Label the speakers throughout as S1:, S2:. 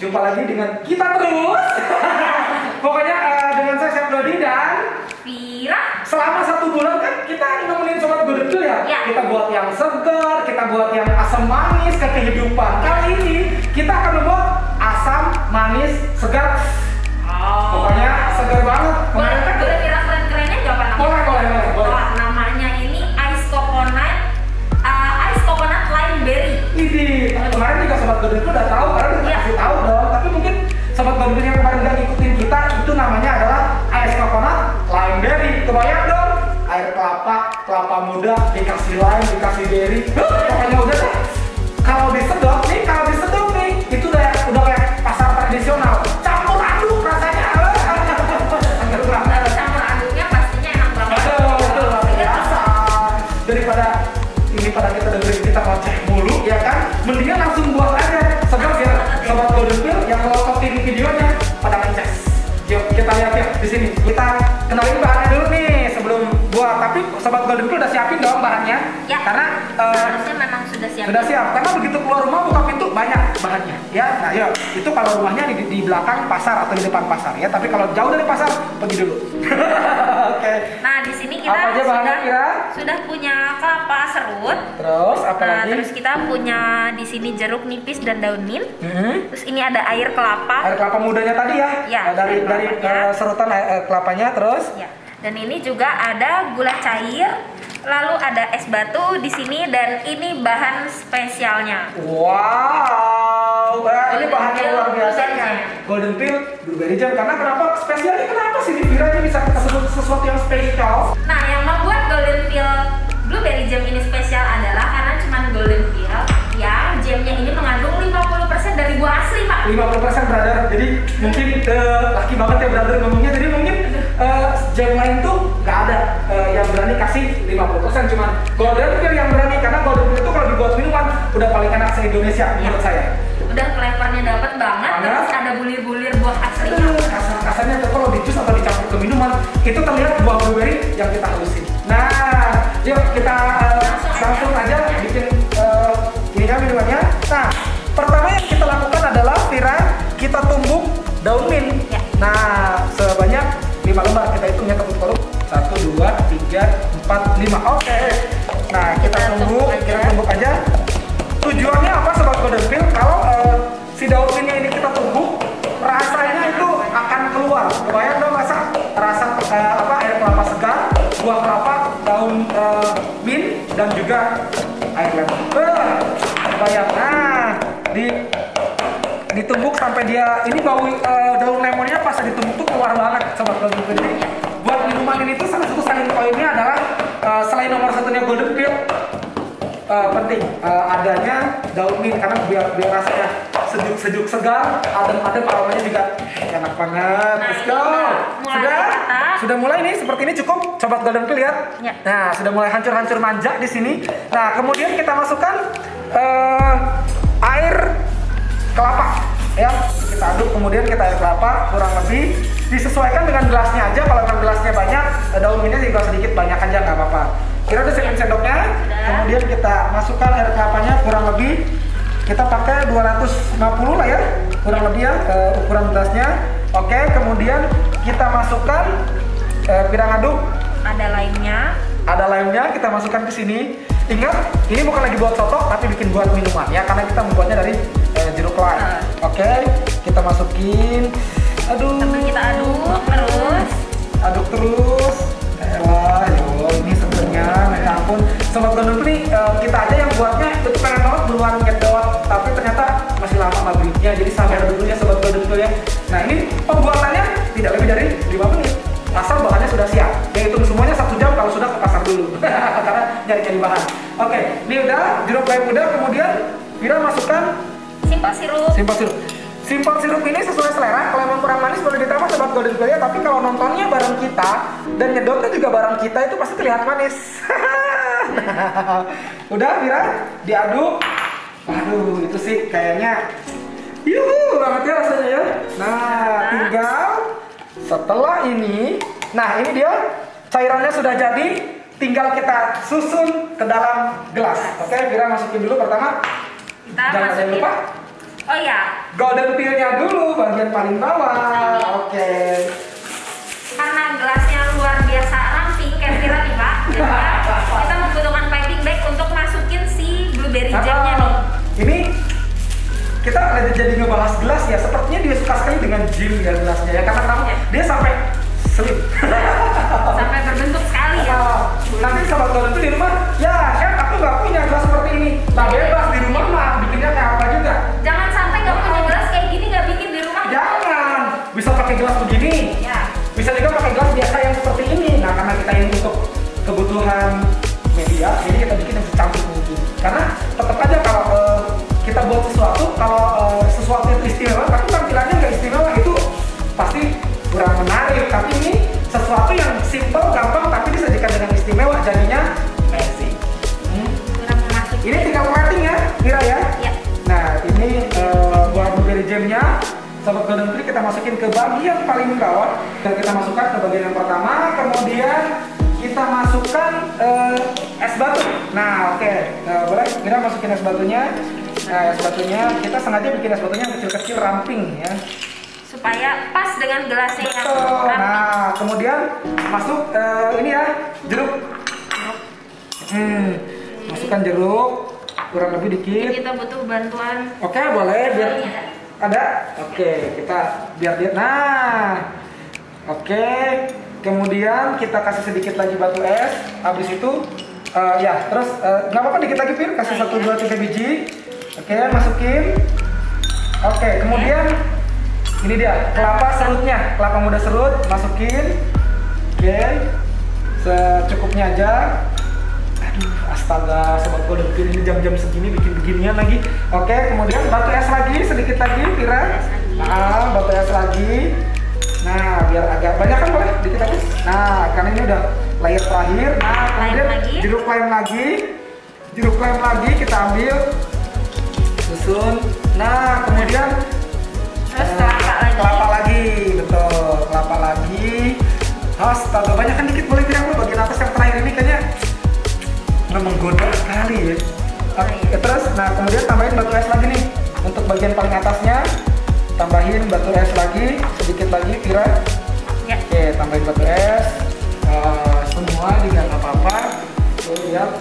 S1: Jumpa lagi dengan kita terus. Pokoknya dengan saya Chef Dodi dan
S2: Vira.
S1: Selama 1 bulan kan kita nemenin Sobat Golden Pill ya? Kita buat yang segar, kita buat yang asam manis ke kehidupan. Kali ini kita akan membuat asam manis segar. Pokoknya segar banget.
S2: Boleh Vira keren-kerennya jawaban namanya?
S1: Boleh.
S2: Namanya ini ice coconut lime berry.
S1: Ini kemarin juga Sobat Golden Pill udah tahu karena kita kasih tahu dong. Tapi mungkin Sobat Golden Pill yang kemarin nggak ngikutin kita, itu namanya adalah ice coconut lime berry. Kebayang dong, air kelapa muda dikasih lime, dikasih berry. Pokoknya udah deh. Kalau disedot nih, itu udah kayak pasar tradisional. Campur aduk rasanya.
S2: Campur aduknya pastinya enak banget.
S1: Betul, biasa. Daripada kita dengerin kita ngoceh mulu, ya kan? Mendingan langsung buat aja. Segar biar Sobat Golden Pill yang ngelototin videonya pada ngecas. Yuk kita lihat ya di sini. Kita kenalin bahannya dulu nih sebelum buat. Tapi Sobat Golden Pill udah siapin dong bahannya.
S2: Ya.
S1: Karena
S2: harusnya memang sudah siap.
S1: Sudah siap. Karena begitu keluar rumah buka pintu banyak bahannya. Ya, nah yuk. Itu kalau rumahnya di belakang pasar atau di depan pasar ya. Tapi kalau jauh dari pasar pergi dulu. Oke.
S2: Nah di sini kita
S1: apa aja bahannya, Kira?
S2: sudah punya kelapa serut.
S1: Terus apa lagi?
S2: Terus kita punya di sini jeruk nipis dan daun mint. Terus ini ada air kelapa.
S1: Air kelapa mudanya tadi ya?
S2: Ya,
S1: dari serutan kelapanya terus.
S2: Ya. Dan ini juga ada gula cair. Lalu ada es batu di sini dan ini bahan spesialnya.
S1: Wow, ini bahannya luar biasanya. Golden Pill Blueberry Jam. Karena kenapa spesialnya? Kenapa sih Vira ini bisa tersebut sesuatu yang spesial?
S2: Nah, yang membuat Golden Pill Blueberry Jam ini spesial adalah karena cuman Golden Pill yang jamnya ini mengandung 50% dari buah asli, Pak.
S1: 50% brother. Jadi mungkin laki banget ya brother ngomongnya. Jadi mungkin jam lain tuh nggak ada yang berani kasih 50%, cuman Golden Pill yang berani. Karena Golden Pill itu kalau dibuat minuman udah paling enak se-Indonesia menurut saya.
S2: Udah flavornya dapat banget, terus ada bulir-bulir buah aslinya.
S1: Kasarnya tuh kalau di jus atau dicampur ke minuman itu terlihat buah blueberry yang kita halusin. Nah, yuk kita langsung aja bikin minumannya. Nah, pertama yang kita lakukan adalah Vira, kita tumbuk daun mint.
S2: Ya.
S1: Nah, sebanyak 5 lembar. Kita hitungnya ketuk-ketuk. 1, 2, 3, 4, 5. Oke. Nah, kita tumbuk aja. Tujuannya apa Sobat Golden Pill? Kalau si daun mintnya ini kita tumbuk, rasanya itu akan keluar. Kebayang dong rasa air kelapa segar, buah kelapa, daun mint dan juga air lemon. Kebayang. Nah, ditumbuk sampai dia ini bau daun lemonnya pas ditumbuk tuh keluar banget Sobat Golden Pill. Buat minuman ini tuh salah satu selling pointnya adalah selain nomor satunya Golden Pill, penting adanya daun mint karena biar rasanya sejuk segar, adem aromanya juga enak banget. Let's go. Sudah mulai nih seperti ini. Cukup Sobat Golden Pill lihat.
S2: Ya.
S1: Nah, sudah mulai hancur manja di sini. Nah, kemudian kita masukkan air kelapa ya. Kita aduk, kemudian kita air kelapa kurang lebih disesuaikan dengan gelasnya aja. Kalau memang gelasnya banyak, daun mintnya juga sedikit banyak aja nggak apa-apa. Kira udah siapin sendoknya. Kemudian kita masukkan air kelapanya kurang lebih kita pakai 250 lah ya, kurang lebih ya ukuran gelasnya. Oke, kemudian kita masukkan Vira ngaduk. Ada limenya kita masukkan ke sini. Ingat, ini bukan lagi buat soto tapi bikin buat minuman ya, karena kita membuatnya dari jeruk lime. Oke, kita masukin.
S2: Sambil kita aduk
S1: terus. Wah, ini sebenarnya, ya ampun, Sobat Golden Pill kita aja yang buatnya itu pengen banget duluan ngedot, tapi ternyata masih lama maghribnya, jadi sabar dulu ya Sobat Golden Pill ya. Nah, ini pembuatannya tidak lebih dari 5 menit. Asal bahannya sudah siap. Ya hitung semuanya 1 jam kalau sudah ke pasar dulu. Karena nyari bahan. Oke, ini udah jeruk lime udah, kemudian Vira masukkan Simple sirup ini sesuai selera. Kalau emang kurang manis boleh ditambah Sobat Golden Pill ya. Tapi kalau nontonnya bareng kita dan nyedotnya juga bareng kita itu pasti terlihat manis. Udah Vira, diaduk. Waduh, itu sih kayaknya yuhu banget ya rasanya ya. Nah, tinggal setelah ini, nah ini dia cairannya sudah jadi, tinggal kita susun ke dalam gelas. Oke, Vira masukin dulu pertama.
S2: Jangan lupa Oh iya.
S1: Golden peel-nya dulu bagian paling bawah. Oke.
S2: Karena gelasnya luar biasa ramping kayak Vira nih Pak. Jadi kita membutuhkan piping bag untuk masukin si blueberry jamnya nih.
S1: Ini kita jadi ngebahas gelas ya. Sepertinya dia suka sekali dengan gym ya gelasnya ya. Karena kenapa? Dia sampai slip.
S2: Sampai berbentuk sekali ya.
S1: Nanti sobat golden tuh di rumah, ya kan aku nggak punya gelas seperti ini. Nah bebas di rumah mah bikinnya kayak apa juga.
S2: Jangan sampai nggak punya gelas kayak gini nggak bikin di rumah.
S1: Jangan. Bisa pakai gelas begini.
S2: Ya.
S1: Bisa juga pakai gelas biasa yang seperti ini. Nah karena kita ini untuk kebutuhan media, jadi kita bikin yang secantik mungkin. Karena tetap aja kalau kita buat sesuatu, kalau sesuatu itu istimewa, tapi tampilannya nggak istimewa itu pasti kurang menarik. Tapi ini sesuatu yang simple, gampang, tapi disajikan dengan istimewa, jadinya amazing. Ini tinggal plating ya, Vira ya?
S2: Ya.
S1: Nah ini buat blueberry jamnya. Sobat Golden Tree kita masukin ke bagian paling bawah dan kita masukkan ke bagian yang pertama, kemudian kita masukkan es batu. Nah oke, boleh kita masukin es batunya. Nah es batunya kita sengaja bikin es batunya kecil-kecil ramping ya,
S2: supaya pas dengan gelasnya yang
S1: betul.
S2: ramping.
S1: Nah kemudian masuk ini ya, jeruk. Masukkan jeruk kurang lebih dikit.
S2: Jadi kita butuh bantuan.
S1: Oke boleh biar ada. Oke, kita biar dia. Nah, oke. Kemudian kita kasih sedikit lagi batu es. Habis itu, ya, terus nggak apa-apa dikit lagi Pir. Kasih 1, 2, 3 biji. Oke, masukin. Oke, kemudian ini dia kelapa serutnya, kelapa muda serut, masukin. Oke, secukupnya aja. Aduh, astaga, sobat golden peel ini jam-jam segini bikin beginian lagi. Oke, kemudian batu es lagi, sedikit lagi, Vira. Nah, batu es lagi. Nah, biar agak banyak kan boleh, dikit lagi. Nah, karena ini udah layer terakhir. Nah, kemudian jeruk lime lagi. Jeruk lime lagi kita ambil, susun. Nah, kemudian
S2: terus kelapa
S1: lagi, betul, kelapa lagi. Astaga, banyak kan dikit boleh Vira, bagian atas yang terakhir ini kayaknya menggoda sekali ya. Terus, nah kemudian tambahin batu es lagi nih untuk bagian paling atasnya. Tambahin batu es lagi, sedikit lagi Vira.
S2: Ya.
S1: Oke, tambahin batu es. Semua juga nggak apa-apa. Tuh lihat.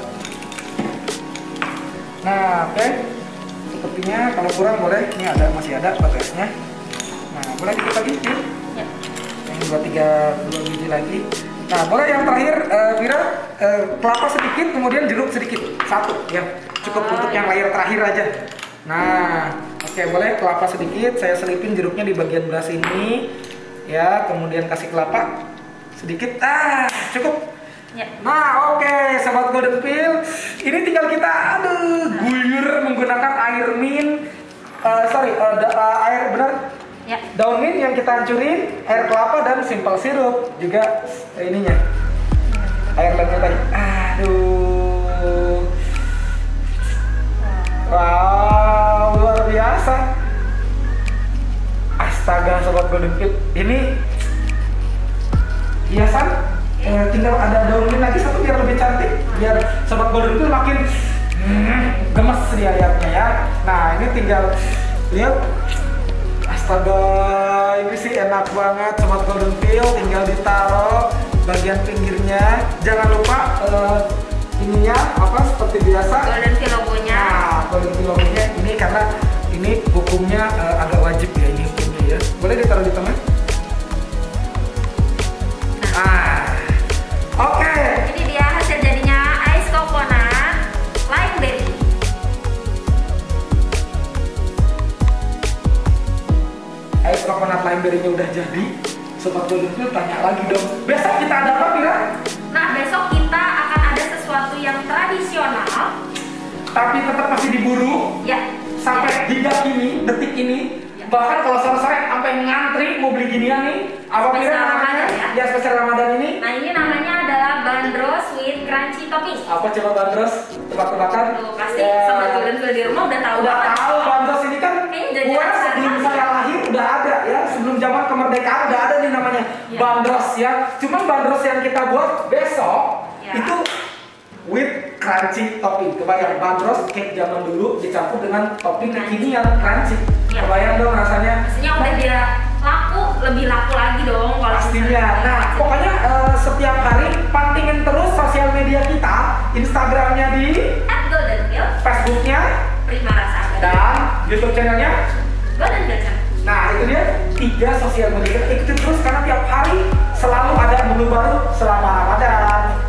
S1: Nah, oke. Sepertinya kalau kurang boleh. Ini ada, masih ada batu esnya. Nah, boleh dikit lagi Vira.
S2: Ya.
S1: Yang 2 biji lagi. Nah, boleh yang terakhir, Vira, kelapa sedikit, kemudian jeruk sedikit, 1 ya, cukup untuk yang layer terakhir aja. Nah, oke, boleh kelapa sedikit, saya selipin jeruknya di bagian belah sini, ya, kemudian kasih kelapa sedikit, cukup.
S2: Ya.
S1: Nah, oke, sobat golden peel, ini tinggal kita, guyur menggunakan air mint, air benar.
S2: Ya.
S1: Daun mint yang kita hancurin, air kelapa dan simple sirup juga ininya. Air lemnya tadi. Aduh. Wow, luar biasa. Astaga sobat golden peel. Ini hiasan tinggal ada daun mint lagi 1 biar lebih cantik, biar sobat golden peel makin gemes dia lihatnya ya. Nah, ini tinggal lihat. Astaga, ini sih enak banget sobat golden peel, tinggal ditaruh bagian pinggirnya. Jangan lupa ininya apa seperti biasa.
S2: Golden peel logonya.
S1: Nah, golden peel logonya ini karena ini hukumnya agak wajib ya ini hukumnya ya. Boleh ditaruh di tengah. Oke.
S2: Ini dia hasil jadinya ice coconut lime berry.
S1: Ice coconut lime berry-nya udah jadi. Sobat golden peel tanya lagi dong. Besok kita ada apa, Vira?
S2: Nah, besok kita akan ada sesuatu yang tradisional,
S1: tapi tetap masih diburu.
S2: ya.
S1: Sampai hingga kini, detik ini, bahkan kalau sore-sore sampai ngantri mau beli ginian nih. Apa Vira
S2: Spesial
S1: namanya?
S2: Ramadan ya?
S1: Ya spesial Ramadan ini.
S2: Nah, ini namanya adalah bandros with crunchy topping.
S1: Apa coba bandros? Tebak-tebakan?
S2: Tuh, pasti sobat golden peel di rumah udah tahu
S1: Udah
S2: banget.
S1: tahu bandros ini kan
S2: Kayaknya udah
S1: gua
S2: jelas
S1: sebelum
S2: banget.
S1: saya lahir udah ada ya, sebelum zaman kemerdekaan udah ada nih namanya bandros ya. Cuman bandros yang kita buat besok itu with crunchy topping. Kebayang bandros cake zaman dulu dicampur dengan topping kekinian crunchy.
S2: Iya.
S1: Kebayang dong rasanya.
S2: Pastinya udah dia laku, lebih laku lagi dong kalau
S1: Pastinya.
S2: misalnya-
S1: Nah, pokoknya setiap hari pantengin terus sosial media kita, Instagramnya di,
S2: @goldenpill,
S1: Facebooknya,
S2: Prima Rasa Abadi,
S1: dan YouTube channelnya.
S2: Golden Gacor.
S1: Nah, itu dia 3 sosial media. Kita ikutin terus karena tiap hari selalu ada menu baru selama Ramadan.